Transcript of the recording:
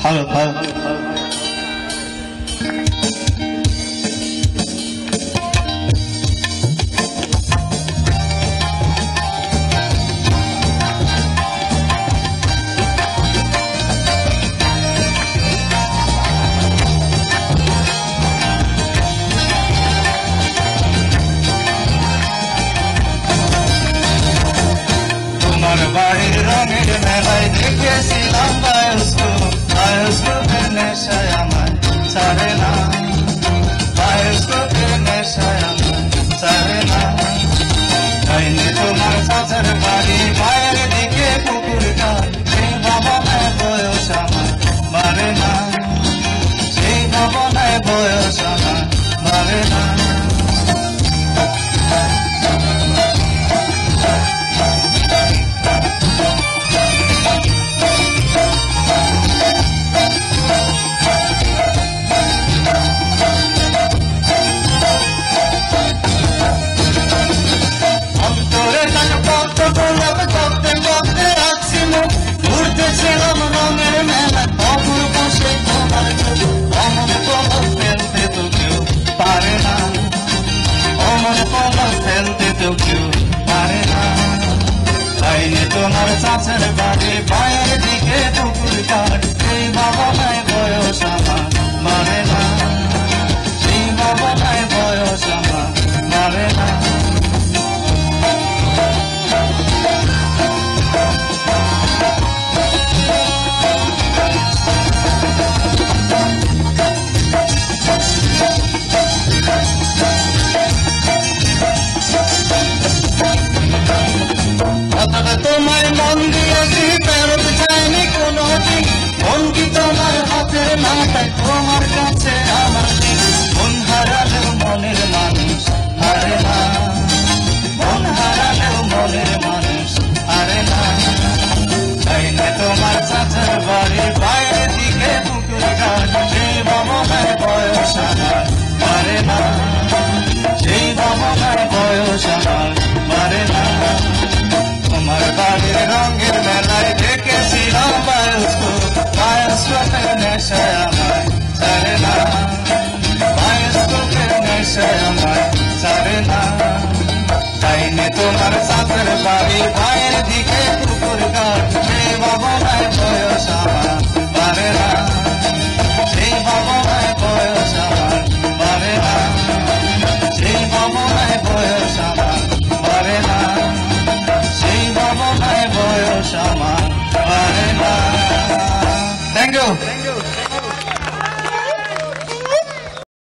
ভালো ভালো বাড়ির রঙের মেলায় দেখেছিলাম বায়োস্কোপের নেশায় আমার ছাড়ে না, বায়োস্কোপের নেশায় আমার ছাড়ে না। যাইনি তোমার চাচার বাড়ি মায়ের দিকে পুকুর ঘাট, সেই ভাবনায় বয়স আমার মারে না, সেই ভাবনায় বয়স আমার মারে না। ঘুরতেছিলাম রঙের মেলা, অপূর্ব সে তোমার অমন কলম ফেলতে তো কেউ পারে না, অমন কলম ফেলতে তো কেউ পারে না। তাইনে তোমার চাচার বাড়ি পায়ের দিকে পুকুর ঘাট, সেই ভাবনায় বয়স আমার মারে না, সেই ভাবনায় বয়স আমার মারে না। তোমায় মন দিয়েছি ফেরত চাইনি কোনো দিন, মন কি তোমার হাতের মাথায়, তোমার কাছে আমার দিন। মন হারালেও মনের মানুষ হারে না, মন হারালেও মনের মানুষ হারে না। তাইনে তোমার চাচার বাড়ি বাইরের দিকে পুকুর ঘাট, সেই ভাবনায় বয়স আমার মারে না, সেই ভাবনায় বয়স আমার মারে না। তোমার বাড়ির রঙের মেলায় দেখেছিলাম বায়োস্কোপের নেশায় আমার ছাড়ে না, বায়োস্কোপের নেশায় আমার ছাড়ে না। তাইনে তোমার চাচার বাড়ি বাইরের দিকে পুকুর ঘাট, সেই ভাবনায় বয়স আমার মারে না, সেই ভাবনায় বয়স আমার মারে না, সেই ভাবনায় বয়স আমার মারে না, সেই ভাবনায় বয়স আমার মারে না। Thank you.